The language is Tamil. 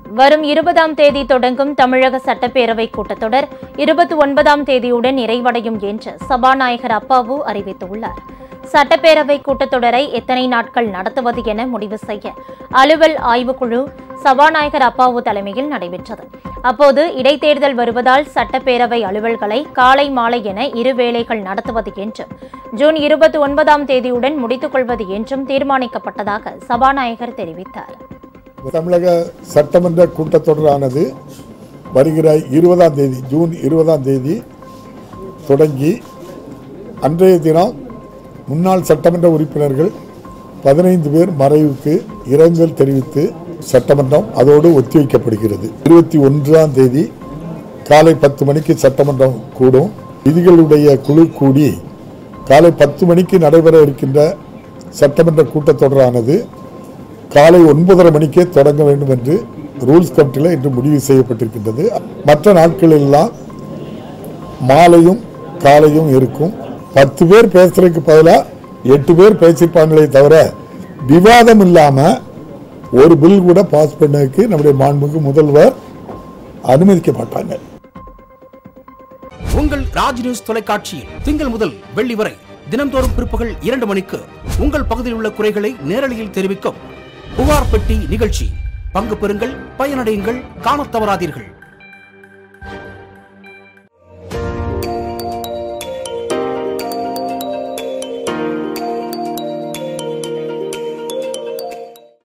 வரும் 20ஆம் தேதி தொடங்கும் தமிழக சட்டப்பேரவை கூட்டத்தொடர் 29ஆம் தேதியுடன் நிறைவடையும் என்று சபாநாயகர் அப்பாவு அறிவித்துள்ளார். சட்டப்பேரவை கூட்டத்தொடரை எத்தனை நாட்கள் நடத்துவது என முடிவு செய்ய அலுவல் ஆய்வுக்குழு சபாநாயகர் அப்பாவு தலைமையில் நடைபெற்றது. அப்போது இடைத்தேர்தல் வருவதால் சட்டப்பேரவை அலுவல்களை காலை மாலை என இருவேளைகள் நடத்துவது என்றும் ஜூன் 29ஆம் தேதியுடன் முடித்துக் கொள்வது என்றும் தீர்மானிக்கப்பட்டதாக சபாநாயகர் தெரிவித்தார். தமிழக சட்டமன்ற கூட்டத்தொடரானது வருகிற 20ஆம் தேதி ஜூன் 20ஆம் தேதி தொடங்கி அன்றைய தினம் முன்னாள் சட்டமன்ற உறுப்பினர்கள் 15 பேர் மறைவுக்கு இரங்கல் தெரிவித்து சட்டமன்றம் அதோடு ஒத்திவைக்கப்படுகிறது. 21ஆம் தேதி காலை 10 மணிக்கு சட்டமன்றம் கூடும். விதிகளுடைய குழு கூடி காலை 10 மணிக்கு நடைபெற இருக்கின்ற சட்டமன்ற கூட்டத்தொடரானது காலை 9:30 மணிக்கே தொடங்க வேண்டும் என்று ரூல்ஸ் கமிட்டியில் இன்று முடிவு செய்யப்பட்டிருக்கின்றது. மற்ற நாட்களெல்லாம் மாலையும் காலையும் இருக்கும். 10 பேர் பேசுறதுக்கு பதிலாக 8 பேர் பேசியிருப்பாங்களே தவிர விவாதம் இல்லாம ஒரு பில் கூட பாஸ் பண்ணதுக்கு நம்முடைய மாண்புமிகு முதல்வர் அனுமதிக்க மாட்டாங்க. உங்கள் ராஜ் நியூஸ் தொலைக்காட்சியில் திங்கள் முதல் வெள்ளி வரை தினந்தோறும் பிற்பகல் 2 மணிக்கு உங்கள் பகுதியில் உள்ள குறைகளை நேரலையில் தெரிவிக்கும் புகார் பெட்டி நிகழ்ச்சி. பங்கு பெறுங்கள், பயனடையுங்கள், காணத் தவறாதீர்கள்.